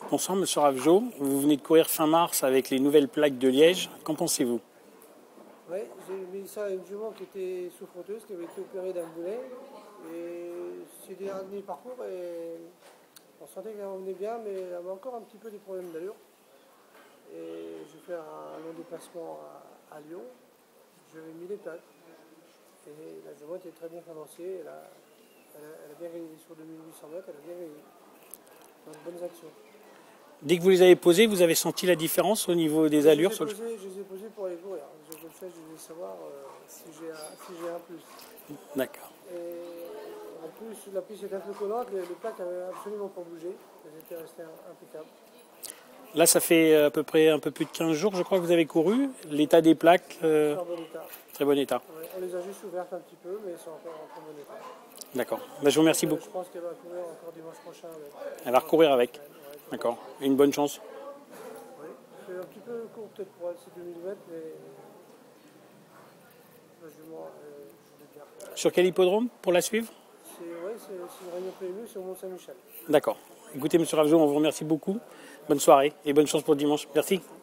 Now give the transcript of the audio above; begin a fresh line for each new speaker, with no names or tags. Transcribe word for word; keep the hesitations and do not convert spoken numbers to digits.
Bonsoir, monsieur Ravjo. Vous venez de courir fin mars avec les nouvelles plaques de Liège. Qu'en pensez-vous?
Oui, j'ai mis ça à une jument qui était souffranteuse, qui avait été opérée d'un boulet. Et c'est des derniers parcours et on sentait qu'elle revenait bien, mais elle avait encore un petit peu des problèmes d'allure. Et je vais faire un long déplacement à, à Lyon. Je vais mis les plaques. Et la jument était très bien avancée. Elle a, elle, a, elle a bien gagné sur deux mille huit cents mètres, elle a bien gagné. Donc bonnes actions.
Dès que vous les avez posées, vous avez senti la différence au niveau des allures sur le...
Je les ai posées pour les courir. Je veux le faire, je voulais savoir euh, si j'ai un, si j'ai un plus.
D'accord.
Et en plus, la piste était un peu collante, les, les plaques n'avaient absolument pas bougé. Elles étaient restées impeccables.
Là, ça fait à peu près un peu plus de quinze jours, je crois, que vous avez couru. L'état des plaques, euh,
En bon état.
très bon état.
Ouais, on les a juste ouvertes un petit peu, mais elles sont encore en très bon état.
D'accord. Ben, je vous remercie
Euh,
beaucoup.
Je pense qu'elle va courir encore dimanche prochain. Avec.
Elle va recourir avec.
Ouais,
D'accord. Une bonne chance.
oui. C'est un petit peu court peut-être pour elle, c'est deux mille mètres, mais la jument, euh, je vais bien.
Sur quel hippodrome pour la suivre?
C'est ouais, une réunion P M U, c'est au Mont-Saint-Michel.
D'accord. Écoutez, monsieur Ravjo, on vous remercie beaucoup. Bonne soirée et bonne chance pour dimanche. Merci.